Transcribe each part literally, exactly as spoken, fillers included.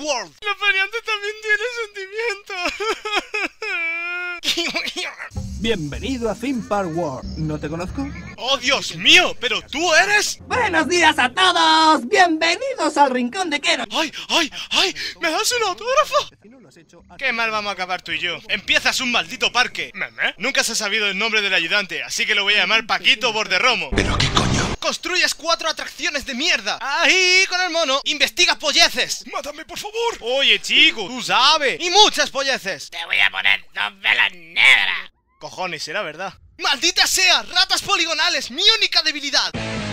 World. Los variantes también tienen sentimientos. Bienvenido a Theme Park World. ¿No te conozco? ¡Oh, Dios mío! ¿Pero tú eres? ¡Buenos días a todos! ¡Bienvenidos al Rincón de Kero! ¡Ay, ay, ay! ¿Me das un autógrafo? Qué mal vamos a acabar tú y yo. Empiezas un maldito parque. ¿Meme? Nunca se ha sabido el nombre del ayudante, así que lo voy a llamar Paquito Borderromo. ¿Pero qué coño? Construyes cuatro atracciones de mierda. Ahí, con el mono, investigas polleces. ¡Mátame, por favor! Oye, chico, tú sabes. Y muchas polleces. Te voy a poner dos velas negras. Cojones, será verdad. ¡Maldita sea! ¡Ratas poligonales! ¡Mi única debilidad!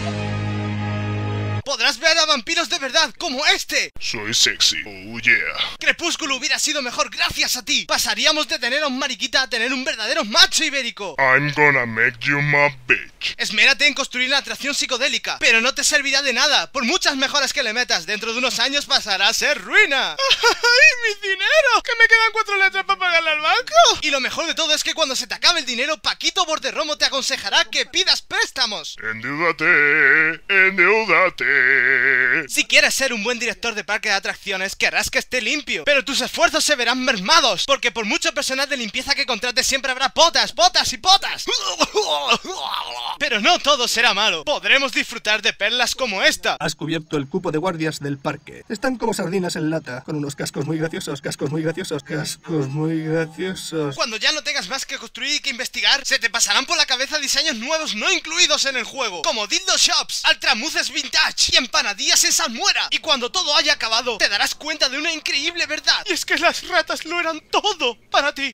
Podrás ver a vampiros de verdad, como este. Soy sexy, oh yeah. Crepúsculo hubiera sido mejor gracias a ti. Pasaríamos de tener a un mariquita a tener un verdadero macho ibérico. I'm gonna make you my bitch. Esmérate en construir la atracción psicodélica, pero no te servirá de nada. Por muchas mejoras que le metas, dentro de unos años pasará a ser ruina. ¡Ay, mi dinero! ¿Que me quedan cuatro letras para pagarle al banco? Y lo mejor de todo es que cuando se te acabe el dinero, Paquito Borderromo te aconsejará que pidas préstamos. Endeúdate, endeúdate. Si quieres ser un buen director de parque de atracciones, querrás que esté limpio, pero tus esfuerzos se verán mermados, porque por mucho personal de limpieza que contrates siempre habrá potas, potas y potas. Pero no todo será malo. Podremos disfrutar de perlas como esta. Has cubierto el cupo de guardias del parque. Están como sardinas en lata, con unos cascos muy graciosos, cascos muy graciosos, cascos muy graciosos. Cuando ya no tengas más que construir y que investigar, se te pasarán por la cabeza diseños nuevos no incluidos en el juego, como dildo shops, altramuces vintage y empanadillas en salmuera. Y cuando todo haya acabado, te darás cuenta de una increíble verdad, y es que las ratas lo eran todo para ti.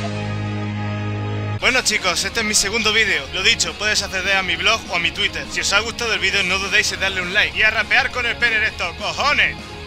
Bueno chicos, este es mi segundo vídeo. Lo dicho, puedes acceder a mi blog o a mi Twitter. Si os ha gustado el vídeo, no dudéis en darle un like y a rapear con el pene erecto, cojones.